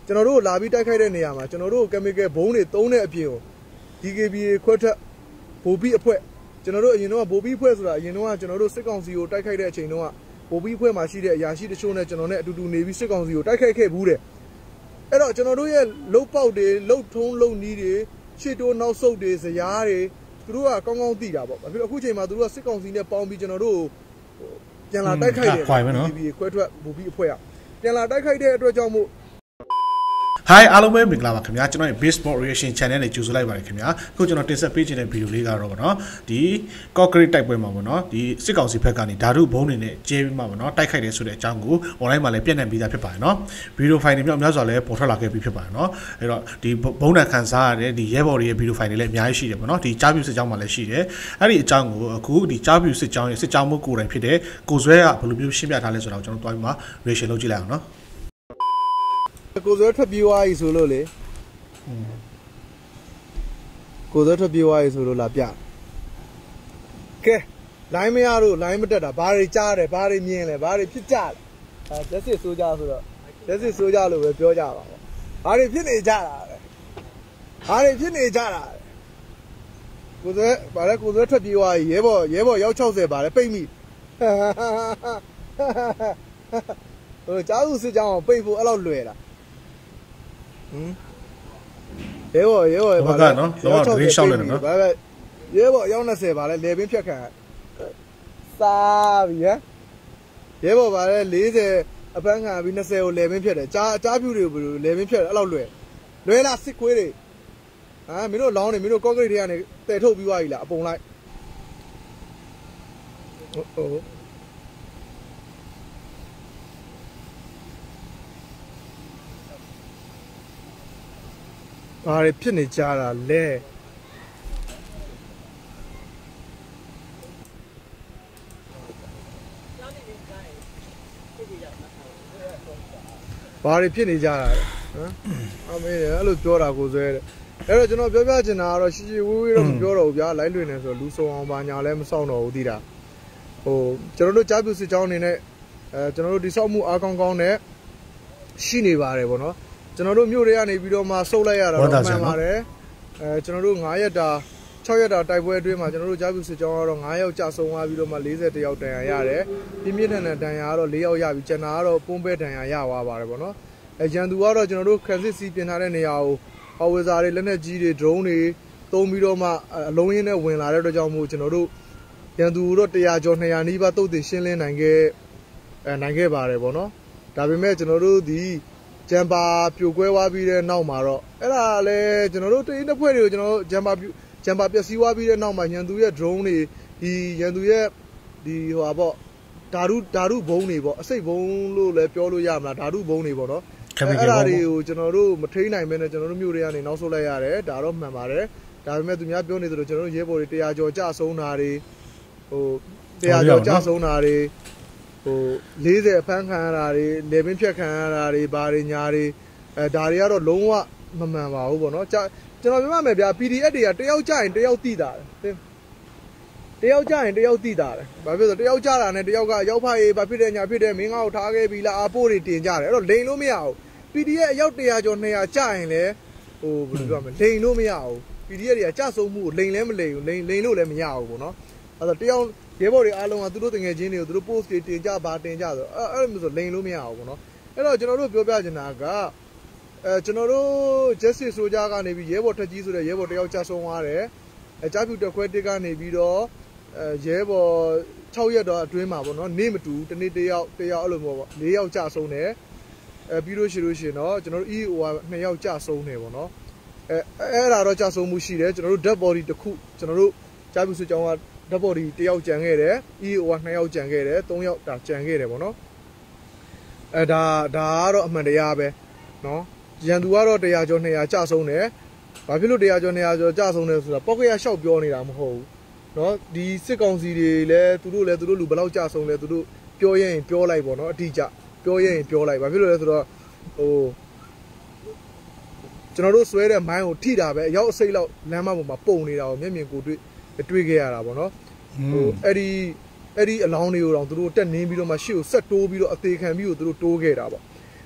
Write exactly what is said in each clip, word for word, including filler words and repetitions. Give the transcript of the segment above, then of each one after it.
ကျွန်တော်တို့လာပြီးတိုက်ခိုက်တဲ့နေရာမှာကျွန်တော်တို့ chemical ဘုံတွေသုံးတဲ့အပြင်ကို D K B ခွဲထွက်ဗိုလ်ပြီးအဖွဲ့ကျွန်တော်တို့အရင်တော့ဗိုလ်ပြီးအဖွဲ့ဆိုတာအရင်တော့ကျွန်တော်တို့စစ်ကောင်စီကိုတိုက်ခိုက်တဲ့အချိန်တုန်းကဗိုလ်ပြီးအဖွဲ့မှာရှိတဲ့အရာရှိတချို့နဲ့ကျွန်တော်နဲ့အတူတူနေပြီးစစ်ကောင်စီကိုတိုက်ခိုက်ခဲ့ဘူးတဲ့အဲ့တော့ကျွန်တော်တို့ရဲ့လုတ်ပေါက်တွေလုတ်ထုံးလုတ်နီးတွေရှေ့တိုးနောက်ဆုတ်တွေဇရာတွေသူတို့ကကောင်းကောင်းသိတာပေါ့ဘာဖြစ်လို့အခုချိန်မှာသူတို့ကစစ်ကောင်စီနဲ့ပေါင်းပြီးကျွန်တော်တို့ပြန်လာတိုက်ခိုက်တယ် D K B ခွဲထွက်ဗိုလ်ပြီးအဖွဲ့ကပြန်လာတိုက်ခိုက်တဲ့အတွက်ကြောင့်မို့ Hi အားလုံးပဲမင်္ဂလာပါခင်ဗျာကျွန်တော်ရဲ့ Baseball Reaction Channel နဲ့ကြိုဆိုလိုက်ပါတယ်ခင်ဗျာအခုကျွန်တော်တင်ဆက်ပေးခြင်းတဲ့ဗီဒီယိုလေးကတော့ဗောနော်ဒီ Concrete တိုက်ပွဲမှာဗောနော်ဒီစစ်ကောင်စီဘက်ကနေဓာတုဘုံတွေနဲ့ကျဲပြီးမှဗောနော်တိုက်ခိုက်တယ်ဆိုတဲ့အကြောင်းကို online မှာလည်းပြန့်နှံ့ပြီးသားဖြစ်ပါတယ်နော်ဗီဒီယိုဖိုင်တွေမြောက်များစွာလည်းပေါ်ထွက်လာခဲ့ပြီးဖြစ်ပါတယ်နော်အဲ့တော့ဒီဘုံတန်ခန်းစားရတဲ့ဒီရဲဘော်တွေရဲ့ဗီဒီယိုဖိုင်တွေလည်းအများကြီးရှိတယ်ဗောနော်ဒီကြားပြူစစ်ကြောင်းမှာလည်းရှိတယ်အဲ့ဒီအကြောင်းကိုအခုဒီကြားပြူစစ်ကြောင်းရဲ့စစ်ကြောင်းမှုကိုယ်တိုင်ဖြစ်တဲ့ကိုဇွဲကဘယ်လိုမျိုးရှင်းပြထားလဲဆိုတော့ကျွန်တော်တွားပြီးမှ reaction လုပ်ကြည့်လိုက်အောင်နော်ကိုဇွဲထွက်ပြေးသွားပြီဆိုလို့လေကိုဇွဲထွက်ပြေးသွားပြီဆိုလို့လာပြကဲလိုင်းမရတို့လိုင်းမတက်တာဘာတွေကြားတယ်ဘာတွေမြင်လဲဘာတွေဖြစ်ကြလဲအဲလက်စစ်ဆိုးကြဆိုတော့လက်စစ်ဆိုးကြလို့ပဲပြောကြပါပေါ့ဘာတွေဖြစ်နေကြတာလဲဘာတွေဖြစ်နေကြတာလဲကိုဇွဲဗါလဲကိုဇွဲထွက်ပြေးသွားပြီရဲဘော်ရဲဘော်ရောက်၆၀ဗါလဲပိတ်မိဟိုကြားသူစစ်ကြောင်းပိတ်ဖို့အဲ့လောက်လွယ်လားဟမ်ရဲဘော်ရဲဘော်ဘာလဲနော်တော့ဒရင်းရှောက်နေတယ်နော်ဘာပဲရဲဘော်အယောက်၂၀ဗါလဲလေပင်းဖြတ်ခံစားပြီဟမ်ရဲဘော်ဗါလဲ၄၀အပန်းခံပြီး၂၀ကိုလေပင်းဖြတ်တယ်ကြားကြားပြူတွေကိုလေပင်းဖြတ်တယ်အဲ့လောက်လွယ်လွယ်လားစစ်ခွေးတွေဟမ်မင်းတို့လောင်းနေမင်းတို့ကော့ကရိတ်တွေကနေတဲထုတ်ပြီးသွားပြီလားအပုံလိုက်ဟုတ်ဟုတ်ဘာတွေဖြစ်နေကြတာလဲဘာတွေဖြစ်နေကြတာလဲဟမ်အမေအဲ့လိုပြောတာကိုဇွဲတဲ့အဲ့တော့ကျွန်တော်ပြောပြချင်တာကတော့ရှီရှီဝေးဝေးတော့မပြောတော့ဘူးဗျာလိုက်လွင်နေဆိုလူဆုံအောင်ပါညာလည်းမစောင့်တော့ဘူးသိတာဟိုကျွန်တော်တို့ကြားပြစစ်ကြောင်းအနေနဲ့အဲကျွန်တော်တို့ဒီဆောက်မှုအားကောင်းကောင်းနဲ့ရှိနေပါတယ်ဗောနော်ကျွန်တော်တို့မြို့တွေကနေပြီးတော့မှစုပ်လိုက်ရတာတော့မှန်ပါတယ်အဲကျွန်တော်တို့၅ရက်တာ၆ရက်တာတိုက်ပွဲအတွင်းမှာကျွန်တော်တို့ကြားပြစစ်ကြောင်းကတော့၅ယောက်ကြာဆုံးသွားပြီးတော့မှ၄၁ယောက်တန်ရာရတယ်ပြင်းပြင်းထန်ထန်တန်ရာကတော့၄ယောက်ရပြီကျန်တာကတော့ပုံးပဲတန်ရာရသွားပါတယ်ဗောနော်အဲရန်သူကတော့ကျွန်တော်တို့ခက်စစ်စီပြင်ထားတဲ့နေရာကိုဟော်ဝေဇာတွေလက်နက်ကြီးတွေ drone တွေသုံးပြီးတော့မှအလုံးရင်းနဲ့ဝင်လာတဲ့အတွက်ကြောင့်မို့ကျွန်တော်တို့ရန်သူတို့၁၀၀ကျော်၂၀၀နီးပါးတုတ်တင်ရှင်းလင်းနိုင်ခဲ့အဲနိုင်ခဲ့ပါတယ်ဗောနော်ဒါပေမဲ့ကျွန်တော်တို့ဒီဂျမ်ပါပြိုကွဲသွားပြီးတဲ့နောက်မှာတော့အဲ့ဒါလည်းကျွန်တော်တို့တိန်းတစ်ဖွဲ့တွေကိုကျွန်တော်တို့ဂျမ်ပါဂျမ်ပါပျက်စီးသွားပြီးတဲ့နောက်မှာရန်သူရဲ့ drone တွေဒီရန်သူရဲ့ဒီဟိုပါပေါ့ဓာတုဓာတုဘုံတွေပေါ့အစိတ်ဘုံလို့လည်းပြောလို့ရမလားဓာတုဘုံတွေပေါ့နော်အဲ့ဒါတွေကိုကျွန်တော်တို့မထိန်းနိုင်မဲနဲ့ကျွန်တော်တို့မျိုးတွေကနေနောက်ဆုတ်လိုက်ရတယ်ဒါတော့မှန်ပါတယ်ဒါပေမဲ့သူများပြောနေသလိုကျွန်တော်တို့ရဲဘော်တွေ၁၀၀ကျော်ကြဆုံးတာတွေဟို၁၀၀ကျော်ကြဆုံးတာတွေဟို၄၀အဖမ်းခံရတာတွေလေပင်းဖြတ်ခံရတာတွေဘာတွေညာတွေအဲဒါတွေကတော့လုံးဝမမှန်ပါဘူးပေါ့နော်ကျွန်တော်ပြောမှမယ်ဗျာ P D F တွေကတယောက်ကြရင်တယောက်တိတာတယ်တယောက်ကြရင်တယောက်တိတာတယ်ဘာဖြစ်လို့တယောက်ကြတာနဲ့တယောက်ကရောက်ဖရေးဘာဖြစ်တဲ့ညာဖြစ်တဲ့မင်းငါ့ကိုထားခဲ့ပြီလားအပိုးတွေတင်ကြတယ်အဲ့တော့လိန်လို့မရဘူး P D F အယောက်၁၀၀ကျော်၂၀၀ကြရင်လေဟိုဘယ်လိုပြောမလဲလိန်လို့မရဘူး P D F တွေကကြဆုံးမှုကိုလိန်လည်းမလိန်ဘူးလိန်လိန်လို့လည်းမရဘူးပေါ့နော်အဲ့တော့တယောက်ရဲဘော်တွေအားလုံးကသူတို့တငယ်ချင်းတွေကိုသူတို့ post တွေတင်ကြပါတင်ကြဆိုအဲ့အဲ့လိုမျိုးဆိုလိန်လို့မရဘူးပေါ့နော်အဲ့တော့ကျွန်တော်တို့ပြောပြချင်တာကအဲကျွန်တော်တို့ Justice Soldier ကနေပြီးရဲဘော်ထက်ကြီးဆိုတဲ့ရဲဘော်တယောက်ကြဆုံးသွားတယ်အဲကြားပြူတက်ခွဲတစ်ကနေပြီးတော့အဲရဲဘော်၆ရက်တော့အတွင်းမှာပေါ့နော်နေ့မတူတနေ့တယောက်တယောက်အဲ့လိုမျိုးပေါ့၄ယောက်ကြဆုံးတယ်အဲပြီးလို့ရှိလို့ရှိရင်တော့ကျွန်တော်တို့ E O ကနှစ်ယောက်ကြဆုံးတယ်ပေါ့နော်အဲအဲ့ဒါတော့ကြဆုံးမှုရှိတယ်ကျွန်တော်တို့ dead body တစ်ခုကျွန်တော်တို့ကြားပြူစစ်ကြောင်းကdead body တယောက်ကြံခဲ့တယ် E O ကနှစ်ယောက်ကြံခဲ့တယ်၃ယောက်ဒါကြံခဲ့တယ်ပေါ့နော်အဲဒါဒါကတော့အမှန်တရားပဲနော်ရန်သူကတော့၁၀၀ကျော်၂၀၀ကြဆုံးတယ်ဘာဖြစ်လို့၁၀၀ကျော်၂၀၀ကျော်ကြဆုံးတယ်ဆိုတာပောက်ကရရှောက်ပြောနေတာမဟုတ်ဘူးနော်ဒီစစ်ကောင်စီတွေလည်းသူတို့လည်းသူတို့လူဘယ်လောက်ကြဆုံးလဲသူတို့ပြောရရင်ပြောလိုက်ပေါ့နော်အတိအကျပြောရရင်ပြောလိုက်ဘာဖြစ်လို့လဲဆိုတော့ဟိုကျွန်တော်တို့ဆွဲတဲ့မိုင်းကိုထိတာပဲအရောက်အစိတ်လောက်လမ်းမပေါ်မှာပုံနေတာကိုမျက်မြင်ကိုတွေ့တွေ့ခဲ့ရတာပေါ့နော်ဟိုအဲ့ဒီအဲ့ဒီအလောင်းတွေကိုတော့သူတို့တက်နင်းပြီးတော့မှရှေ့ကိုဆက်တိုးပြီးတော့အသေးခံပြီးတော့သူတို့တိုးခဲ့တာပေါ့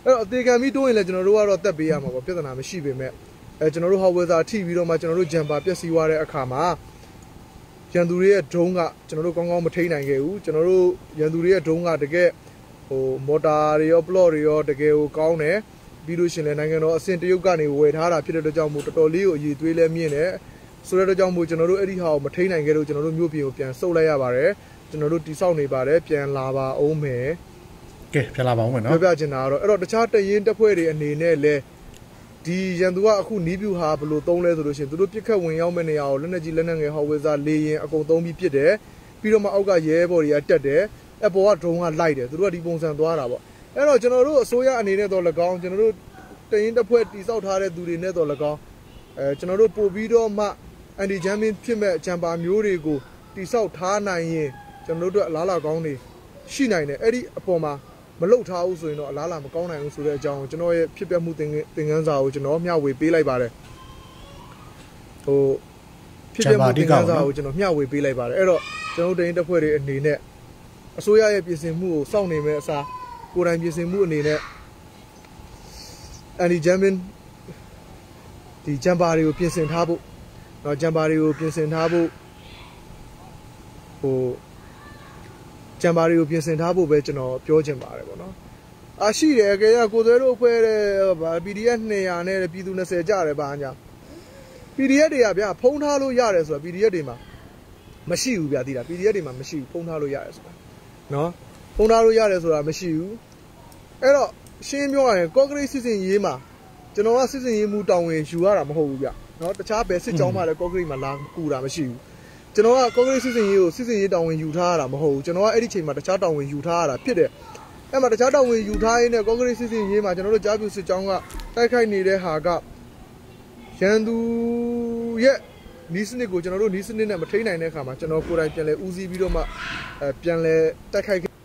အဲ့တော့အသေးခံပြီးတိုးရင်လည်းကျွန်တော်တို့ကတော့တက်ပေးရမှာပေါ့ပြဿနာမရှိပေမဲ့အဲကျွန်တော်တို့ဟော်ဝဲစာထိပြီးတော့မှကျွန်တော်တို့ဂျမ်ပါပျက်စီးသွားတဲ့အခါမှာရန်သူတွေရဲ့ဒုံးကကျွန်တော်တို့ကောင်းကောင်းမထိန်းနိုင်ခဲ့ဘူးကျွန်တော်တို့ရန်သူတွေရဲ့ဒုံးကတကယ်ဟိုမော်တာတွေရောပလော့တွေရောတကယ်ကိုကောင်းတယ်ပြီးလို့ရှင်လည်းနိုင်ငံတော်အဆင့်တရုတ်ကနေဝယ်ထားတာဖြစ်တဲ့အတွက်ကြောင့်မို့တော်တော်လေးကိုအည်သွေးလဲမြင့်တယ်ဆိုတဲ့အတွက်ကြောင့်မို့ကျွန်တော်တို့အဲ့ဒီဟာကိုမထိန်းနိုင်ခဲ့လို့ကျွန်တော်တို့မြို့ပြင်ကိုပြန်ဆုတ်လိုက်ရပါတယ်ကျွန်တော်တို့တိဆောက်နေပါတယ်ပြန်လာပါအောင်မယ်ကဲပြန်လာပါအောင်မယ်နော်ပြောပြချင်တာကတော့အဲ့တော့တခြားတရင်တပ်ဖွဲ့တွေအနေနဲ့လဲဒီရန်သူကအခုနီးပြူဟာဘယ်လိုသုံးလဲဆိုလို့ရှိရင်သူတို့ပြစ်ခတ်ဝင်ရောက်မဲ့နေရာကိုလက်နက်ကြီးလက်နက်ငယ်ဟော်ဝဲစားလေရင်အကုန်သုံးပြီးပစ်တယ်ပြီးတော့မှအောက်ကရဲဘော်တွေကတက်တယ်အပေါ်ကဒရုန်းကလိုက်တယ်သူတို့ကဒီပုံစံသွားတာပေါ့အဲ့တော့ကျွန်တော်တို့အစိုးရအနေနဲ့တော့၎င်းကျွန်တော်တို့တရင်တပ်ဖွဲ့တိဆောက်ထားတဲ့သူတွေနဲ့တော့၎င်းအဲကျွန်တော်တို့ပို့ပြီးတော့မှအန်တီဂျမ်မင်းဖြစ်မဲ့ဂျမ်ပါမျိုးတွေကိုတိဆောက်ထားနိုင်ရင်ကျွန်တော်တို့အလားလာကောင်းနေရှိနိုင်တယ်အဲ့ဒီအပေါ်မှာမလုတ်ထားဘူးဆိုရင်တော့အလားလာမကောင်းနိုင်ဘူးဆိုတဲ့အကြောင်းကိုကျွန်တော်ရဲ့ဖြစ်ပျက်မှုသင်သင်ခန်းစာကိုကျွန်တော်မျှဝေပေးလိုက်ပါတယ်ဟိုဖြစ်ပျက်မှုသင်ခန်းစာကိုကျွန်တော်မျှဝေပေးလိုက်ပါတယ်အဲ့တော့ကျွန်တော်တို့တိုင်းတပ်ဖွဲ့တွေအနေနဲ့အစိုးရရဲ့ပြင်ဆင်မှုကိုစောင့်နေမဲ့အစားကိုယ်တိုင်ပြင်ဆင်မှုအနေနဲ့အန်ဒီဂျမ်မင်းဒီဂျမ်ပါတွေကိုပြင်ဆင်ထားဖို့တော့ဂျမ်ပါတွေကိုပြင်ဆင်ထားဖို့ဟိုဂျမ်ပါတွေကိုပြင်ဆင်ထားဖို့ပဲကျွန်တော်ပြောချင်ပါတယ်ပေါ့နော်အားရှိတယ်ကြရကိုသွဲတို့အဖွဲ့တဲ့ဗာ ပီ ဒီ အက်ဖ် နှစ်ရာနဲ့ပြည်သူနှစ်ဆယ်ကြတယ်ဗာညာ ပီ ဒီ အက်ဖ် တွေကဗျာဖုံးထားလို့ရတယ်ဆိုတာ ပီ ဒီ အက်ဖ် တွေမှာမရှိဘူးဗျာသိလား ပီ ဒီ အက်ဖ် တွေမှာမရှိဘူးဖုံးထားလို့ရတယ်ဆိုတာနော်ဖုံးထားလို့ရတယ်ဆိုတာမရှိဘူးအဲ့တော့ရှင်းပြောရရင်ကော့ကရိတ်စစ်စင်ရေးမှာကျွန်တော်ကစစ်စင်ရေးမူတောင်းဝင်ယူရတာမဟုတ်ဘူးဗျနော်တခြားဘယ်စစ်ကြောင်းမှလည်းကော့ကရိတ်မှာလာကူတာမရှိဘူးကျွန်တော်ကကော့ကရိတ်စစ်စင်ရေးကိုစစ်စင်ရေးတောင်းဝင်ယူထားရတာမဟုတ်ဘူးကျွန်တော်ကအဲ့ဒီချိန်မှာတခြားတောင်းဝင်ယူထားရတာဖြစ်တယ်အဲ့မှာတခြားတောင်းဝင်ယူထားရင်းနဲ့ကော့ကရိတ်စစ်စင်ရေးမှာကျွန်တော်တို့ကြားပြူစစ်ကြောင်းကတိုက်ခိုက်နေတဲ့ဟာကရန်သူရဲ့နီးစနစ်ကိုကျွန်တော်တို့နီးစနစ်နဲ့မထိန်းနိုင်တဲ့အခါမှာကျွန်တော်ကိုယ်တိုင်ပြန်လဲဦးစီးပြီးတော့မှအဲပြန်လဲတိုက်ခိုက်ခဲ့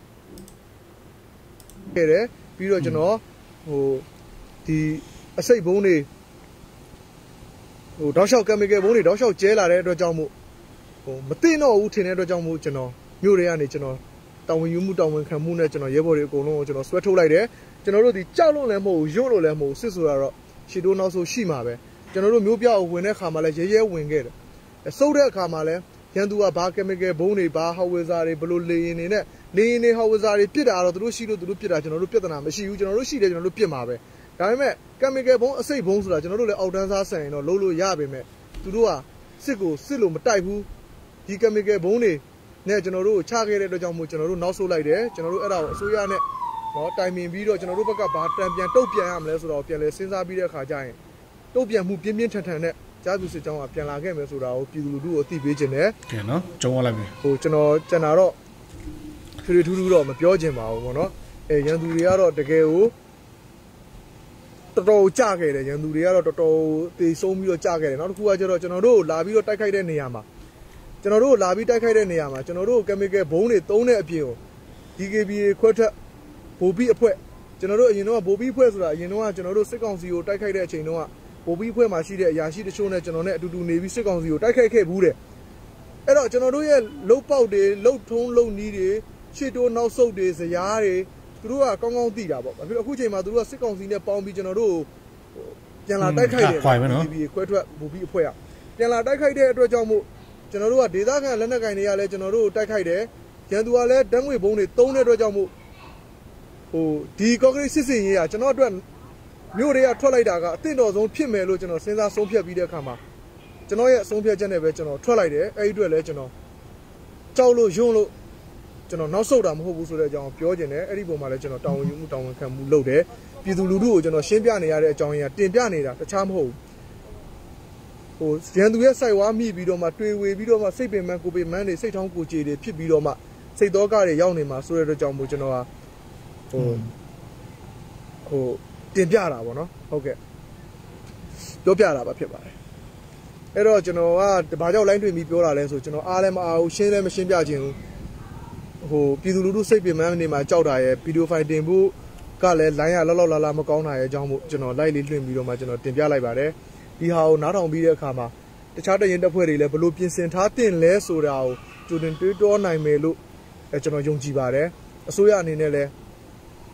တယ်ပြီးတော့ကျွန်တော်ဟိုဒီအစိတ်ဘုံတွေဟိုတောက်လျှောက်ကမ်မီကယ်ဘုံတွေတောက်လျှောက်ကျဲလာတဲ့အတွက်ကြောင့်မို့ဟိုမသိတော့ဘူးထင်တဲ့အတွက်ကြောင့်မို့ကျွန်တော်မြို့တွေကနေကျွန်တော်တောင်ဝင်ယူမှုတောင်ဝင်ခံမှုနဲ့ကျွန်တော်ရဲဘော်တွေအကုန်လုံးကိုကျွန်တော်ဆွဲထုတ်လိုက်တယ်ကျွန်တော်တို့ဒီကြောက်လို့လည်းမဟုတ်ဘူးရွတ်လို့လည်းမဟုတ်ဘူးစစ်ဆိုတာတော့ရှီတိုးနောက်ဆိုရှိမှာပဲကျွန်တော်တို့မျိုးပြဝင်တဲ့ခါမှာလည်းရဲရဲဝင်ခဲ့တယ်စုပ်တဲ့အခါမှာလည်းရန်သူကဘာကင်မီကယ်ဘုံတွေဘာဟော်ဝေဇာတွေဘလို့လေရင်တွေနဲ့လေရင်တွေဟော်ဝေဇာတွေပြစ်တာတော့သူတို့ရှိလို့သူတို့ပြစ်တာကျွန်တော်တို့ပြဿနာမရှိဘူးကျွန်တော်တို့ရှိတယ်ကျွန်တော်တို့ပြစ်မှာပဲဒါပေမဲ့ကင်မီကယ်ဘုံအစိတ်ဘုံဆိုတာကျွန်တော်တို့လည်းအောက်တန်းစားဆန်ရင်တော့လုံးလို့ရပါပဲသူတို့ကစစ်ကိုစစ်လို့မတိုက်ဘူးဒီကင်မီကယ်ဘုံတွေနဲ့ကျွန်တော်တို့ချခဲ့တဲ့အတွက်ကြောင့်မို့ကျွန်တော်တို့နောက်ဆုတ်လိုက်တယ်ကျွန်တော်တို့အဲ့ဒါကိုအစိုးရနဲ့နော်တိုင်ပင်ပြီးတော့ကျွန်တော်တို့ဘက်ကဘာတံပြန်တုတ်ပြန်ရမလဲဆိုတော့ပြန်လဲစဉ်းစားပြီးတဲ့အခါကျရင်တုတ်ပြန်မှုပြင်းပြင်းထန်ထန်နဲ့ကြားသူစစ်ကြောင်းကပြန်လာခဲ့မယ်ဆိုတာကိုပြည်သူလူထုကိုအသိပေးခြင်းနဲ့ကဲနော်ကျုံရလိုက်ပြီဟိုကျွန်တော်ကျန်တာတော့ထူထူထူတော့မပြောချင်ပါဘူးပေါ့နော်အဲရန်သူတွေကတော့တကယ်ကိုတော်တော်ကြခဲ့တယ်ရန်သူတွေကတော့တော်တော်သေဆုံးပြီးတော့ကြခဲ့တယ်နောက်တစ်ခုကကျတော့ကျွန်တော်တို့လာပြီးတော့တိုက်ခိုက်တဲ့နေရာမှာကျွန်တော်တို့လာပြီးတိုက်ခိုက်တဲ့နေရာမှာကျွန်တော်တို့ကင်မီကယ်ဘုံတွေသုံးတဲ့အပြင်ကို ဒီ ကေ ဘီ ခွဲထွက်ဘိုဘီအဖွဲ့ကျွန်တော်တို့အရင်တော့ဘိုဘီအဖွဲ့ဆိုတာအရင်တော့ကျွန်တော်တို့စစ်ကောင်စီကိုတိုက်ခိုက်တဲ့အချိန်တုန်းကဘိုဘီအဖွဲ့မှာရှိတဲ့အရာရှိတချို့နဲ့ကျွန်တော်နဲ့အတူတူနေပြီးစစ်ကောင်စီကိုတိုက်ခိုက်ခဲ့ဘူးတဲ့အဲ့တော့ကျွန်တော်တို့ရဲ့လုတ်ပေါက်တွေလုတ်ထုံးလုတ်နီးတွေရှစ်တိုးနောက်ဆုတ်တွေဇရာတွေသူတို့ကကောင်းကောင်းသိတာပေါ့ဘာဖြစ်လို့အခုချိန်မှာသူတို့ကစစ်ကောင်စီနဲ့ပေါင်းပြီးကျွန်တော်တို့ပြန်လာတိုက်ခိုက်တယ် ဒီ ကေ ဘီ ခွဲထွက်ဘိုဘီအဖွဲ့ကပြန်လာတိုက်ခိုက်တဲ့အတွက်ကြောင့်မို့ကျွန်တော်တို့ကဒေသခံလက်နက်ကင်တွေကလည်းကျွန်တော်တို့တိုက်ခိုက်တယ်ရန်သူကလည်းဓာတ်ငွေဘုံတွေတုံးတဲ့အတွက်ကြောင့်မို့ဟိုဒီကော့ကရိတ်စစ်စင်ရေးကကျွန်တော်အတွက်မြို့တွေကထွက်လိုက်တာကအသင့်တော်ဆုံးဖြစ်မယ်လို့ကျွန်တော်စဉ်းစားဆုံးဖြတ်ပြီးတဲ့အခါမှာကျွန်တော်ရဲ့အဆုံးဖြတ်ချက်နဲ့ပဲကျွန်တော်ထွက်လိုက်တယ်အဲ့ဒီအတွက်လည်းကျွန်တော်ကြောက်လို့ယွန်းလို့ကျွန်တော်နောက်ဆုတ်တာမဟုတ်ဘူးဆိုတဲ့အကြောင်းပြောချင်တယ်အဲ့ဒီပုံမှာလည်းကျွန်တော်တောင်းဝန်ယူမှုတောင်းဝန်ခံမှုလုပ်တယ်ပြည်သူလူထုကိုကျွန်တော်ရှင်းပြနေရတဲ့အကြောင်းရင်းကတင်ပြနေတာတခြားမဟုတ်ဘူးဟိုရန်သူရဲ့စိုက်ဝါမိပြီးတော့မှတွေ့ဝေပြီးတော့မှစိတ်ပင်မကိုပင်မန်းတွေစိတ်ထောင်းကိုကြေတွေဖြစ်ပြီးတော့မှစိတ်တော်ကတွေရောက်နေမှာဆိုတဲ့အတွက်ကြောင့်မို့ကျွန်တော်ကဟိုဟိုတင်ပြတာပေါ့နော်ဟုတ်ကဲ့ပြောပြတာပါဖြစ်ပါတယ်အဲ့တော့ကျွန်တော်ကဘာကြောင့် line တွေ့ပြီးပြောတာလဲဆိုကျွန်တော်အားလည်းမအားဘူးရှင်းလည်းမရှင်းပြခြင်းဘူးဟိုပြည်သူလူထုစိတ်ပင်မနေမှာကြောက်တာရဲ့ဗီဒီယိုဖိုင်တင်ဖို့ကလည်း line ရလောက်လောက်လာလာမကောင်းတာရဲ့အကြောင်းမို့ကျွန်တော် like လေးလွှင့်ပြီးတော့မှကျွန်တော်တင်ပြလိုက်ပါတယ်ဒီဟာကိုနားထောင်ပြီးတဲ့အခါမှာတခြားတရင်တပ်ဖွဲ့တွေလည်းဘလို့ပြင်ဆင်ထားတင်လဲဆိုတာကိုကြိုတင်တွေးတောနိုင်မယ်လို့အဲကျွန်တော်ယုံကြည်ပါတယ်အစိုးရအနေနဲ့လည်းဟ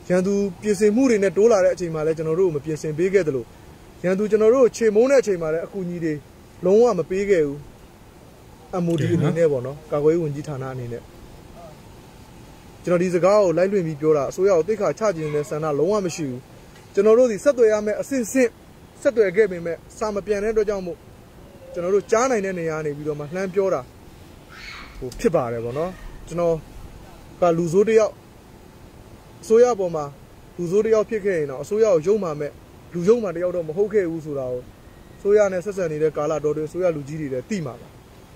ရန်သူပြင်ဆင်မှုတွေနဲ့တိုးလာတဲ့အချိန်မှာလည်းကျွန်တော်တို့မပြင်ဆင်ပေးခဲ့သလိုရန်သူကျွန်တော်တို့ခြေမုံတဲ့အချိန်မှာလည်းအကူအညီတွေလုံးဝမပေးခဲ့ဘူး M O D အနေနဲ့ပေါ့နော်ကာကွယ်ရေးဝန်ကြီးဌာနအနေနဲ့ကျွန်တော်ဒီစကားကိုလိုက်လွှင့်ပြီးပြောတာအစိုးရကိုတိတ်ခါချခြင်းနဲ့ဆန္ဒလုံးဝမရှိဘူးကျွန်တော်တို့ဒီဆက်သွယ်ရမယ့်အစစ်စစ်ဆက်သွယ်ခဲ့ပေမဲ့စာမပြန်တဲ့အတွက်ကြောင့်မို့ကျွန်တော်တို့ကြားနိုင်တဲ့နေရာနေပြီးတော့မှလှမ်းပြောတာဟိုဖြစ်ပါတယ်ပေါ့နော်ကျွန်တော်ကလူဆိုးတယောက်အစိုးရပေါ်မှာလူဆိုးတယောက်ဖြစ်ခဲ့ရင်တော့အစိုးရကိုယုံမှမဲ့လူယုံမှတယောက်တော့မဟုတ်ခဲ့ဘူးဆိုတာကိုအစိုးရနဲ့ဆက်ဆံနေတဲ့ကာလတော်တွင်အစိုးရလူကြီးတွေလည်းသိမှာပါ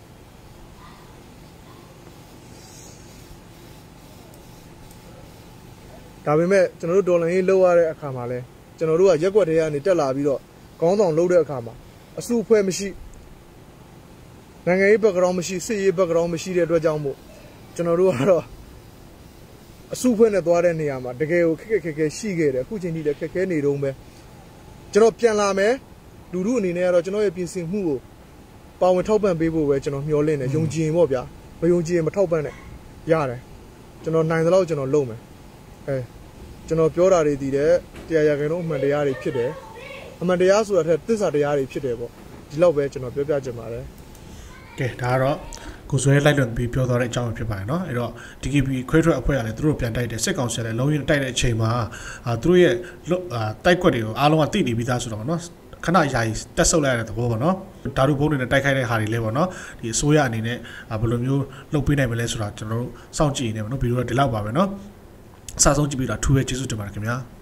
ဒါပေမဲ့ကျွန်တော်တို့ဒေါ်လာရေးလောက်ရတဲ့အခါမှာလဲကျွန်တော်တို့ကရက်ွက်တွေကနေတက်လာပြီးတော့ခေါင်းဆောင်လှုပ်တဲ့အခါမှာအစုအဖွဲ့မရှိနိုင်ငံရေး background မရှိစစ်ရေး background မရှိတဲ့အတွက်ကြောင့်မို့ကျွန်တော်တို့ကတော့အစုအဖွဲ့နဲ့သွားတဲ့နေရာမှာတကယ်ကိုခက်ခက်ခဲခဲရှိခဲ့တယ်အခုချိန်ထိလည်းခက်ခဲနေတုန်းပဲကျွန်တော်ပြန်လာမယ်လူလူအနေနဲ့ကတော့ကျွန်တော်ရဲ့ပြင်ဆင်မှုကိုပါဝင်ထောက်ပံ့ပေးဖို့ပဲကျွန်တော်မျှော်လင့်တယ်ယုံကြည်ရင်ပေါ့ဗျာမယုံကြည်ရင်မထောက်ပံ့နဲ့ရတယ်ကျွန်တော်နိုင်သလောက်ကျွန်တော်လုပ်မယ်အဲကျွန်တော်ပြောတာတွေဒီတဲ့တရားရခိုင်တော့အမှန်တရားတွေဖြစ်တယ်အမှန်တရားဆိုတာထက်သစ္စာတရားတွေဖြစ်တယ်ပေါ့ဒီလောက်ပဲကျွန်တော်ပြောပြချင်ပါတယ်ကဲဒါကတော့ကိုစွဲလိုက်လွန်ပြီးပြောသွားတဲ့အကြောင်းဖြစ်ပါတယ်เนาะအဲ့တော့ D K B ခွဲထွက်အဖွဲ့ကလည်းသူတို့ပြန်တိုက်တယ်စစ်ကောင်စီလည်းလုံးဝတိုက်တဲ့အချိန်မှာသူတို့ရဲ့တိုက်ကွက်တွေကိုအားလုံးကတိနေပြီးသားဆိုတော့เนาะခဏယာယီတက်ဆုပ်လိုက်ရတဲ့သဘောပေါ့เนาะဓာတုဘုံတွေနဲ့တိုက်ခိုက်တဲ့ဟာတွေလည်းပေါ့เนาะဒီအစိုးရအနေနဲ့ဘယ်လိုမျိုးလုပ်ပေးနိုင်မလဲဆိုတာကျွန်တော်တို့စောင့်ကြည့်နေတယ်ပေါ့เนาะဗီဒီယိုကဒီလောက်ပါပဲเนาะအစားဆုံးကြည့်ပြီးတော့ထူးပဲကျေးဇူးတင်ပါတယ်ခင်ဗျာ